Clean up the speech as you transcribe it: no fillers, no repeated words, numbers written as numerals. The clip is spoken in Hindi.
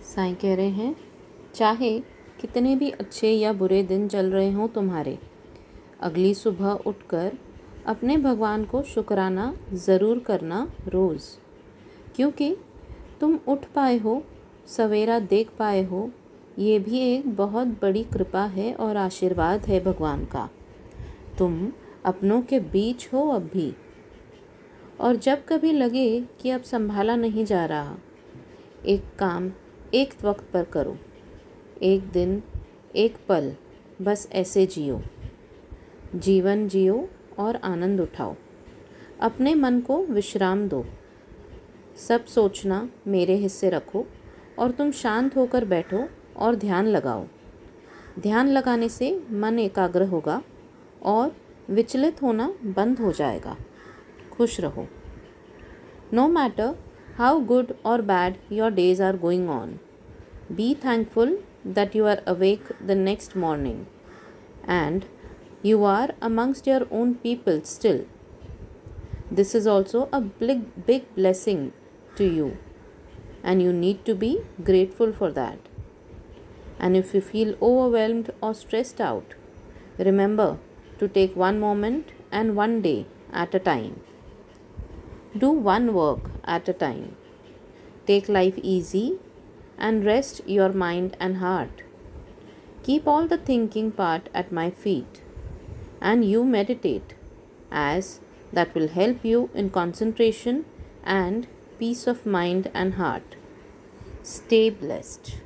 साईं कह रहे हैं, चाहे कितने भी अच्छे या बुरे दिन चल रहे हों तुम्हारे, अगली सुबह उठकर अपने भगवान को शुक्राना ज़रूर करना रोज़। क्योंकि तुम उठ पाए हो, सवेरा देख पाए हो, ये भी एक बहुत बड़ी कृपा है और आशीर्वाद है भगवान का। तुम अपनों के बीच हो अब भी। और जब कभी लगे कि अब संभाला नहीं जा रहा, एक काम एक वक्त पर करो, एक दिन एक पल बस ऐसे जियो। जीवन जियो और आनंद उठाओ। अपने मन को विश्राम दो। सब सोचना मेरे हिस्से रखो और तुम शांत होकर बैठो और ध्यान लगाओ। ध्यान लगाने से मन एकाग्र होगा और विचलित होना बंद हो जाएगा। खुश रहो। No matter how good or bad your days are going on, be thankful that you are awake the next morning and you are amongst your own people still. This is also a big blessing to you and you need to be grateful for that. And if you feel overwhelmed or stressed out, remember to take one moment and one day at a time. Do one work at a time. Take life easy and rest your mind and heart. Keep all the thinking part at my feet and you meditate, as that will help you in concentration and peace of mind and heart. Stay blessed.